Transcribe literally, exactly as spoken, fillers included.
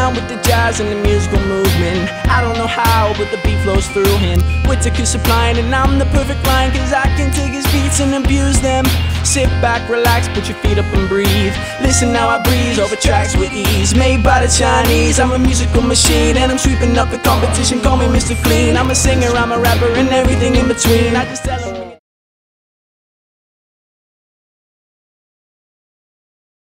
down with the jazz and the musical movement. I don't know how, but the beat flows through him. Whitaker supplying, and I'm the perfect line, cause I can take his beats and abuse them. Sit back, relax, put your feet up and breathe. Listen how I breeze over tracks with ease. Made by the Chinese, I'm a musical machine, and I'm sweeping up the competition, call me Mister Clean. I'm a singer, I'm a rapper, and everything in between. I just tell 'em